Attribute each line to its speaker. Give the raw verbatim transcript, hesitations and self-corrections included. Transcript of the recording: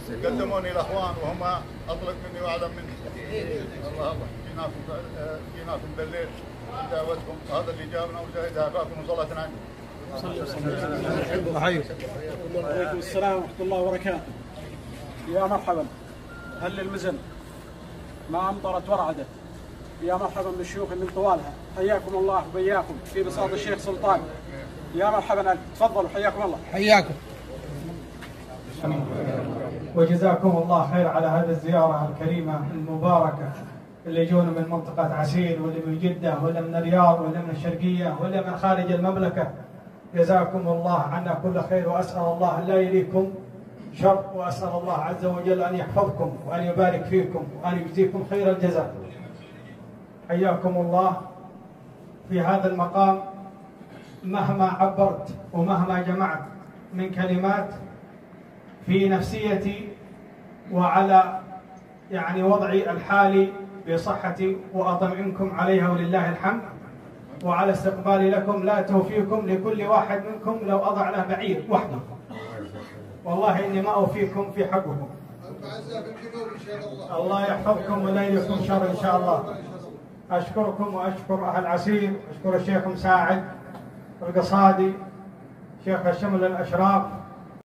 Speaker 1: قدموني الاخوان وهم اطلق مني واعلم مني. الله الله جيناكم جيناكم بالليل دعوتكم، هذا اللي جابنا وزايد عافاكم وصلاتنا عنكم.
Speaker 2: وعليكم السلام ورحمة الله وبركاته. يا مرحبا. هل المزن ما أمطرت ورعدت. يا مرحبا بالشيوخ من طوالها. حياكم الله وبياكم في بساط الشيخ سلطان. يا مرحبا أنت. تفضلوا حياكم الله.
Speaker 3: حياكم.
Speaker 4: وجزاكم الله خير على هذه الزيارة الكريمة المباركة اللي يجون من منطقة عسير ولا من جدة ولا من الرياض ولا من الشرقية ولا من خارج المملكة. جزاكم الله عنا كل خير، وأسأل الله لا يليكم شر، وأسأل الله عز وجل أن يحفظكم وأن يبارك فيكم وأن يجزيكم خير الجزاء. حياكم الله. في هذا المقام مهما عبرت ومهما جمعت من كلمات في نفسيتي وعلى يعني وضعي الحالي بصحتي وأطمئنكم عليها ولله الحمد، وعلى استقبالي لكم لا توفيكم لكل واحد منكم لو أضع له بعير وحده، والله إني ما أوفيكم في حقكم. الله يحفظكم ولا يليكم شر إن شاء الله. أشكركم وأشكر أهل عسير، أشكر الشيخ مساعد القصادي، شيخ الشمل الأشراف،